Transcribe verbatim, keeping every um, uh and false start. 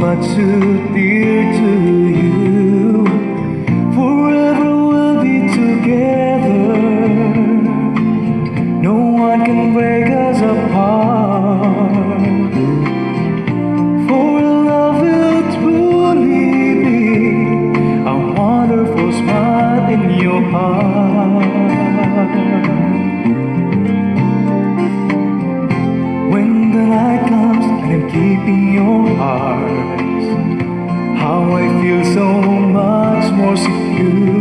much too dear to you. Forever we'll be together. No one can break us apart. For love will truly be a wonderful smile in your heart. When the night comes and I'm keeping your heart, how I feel so much more secure.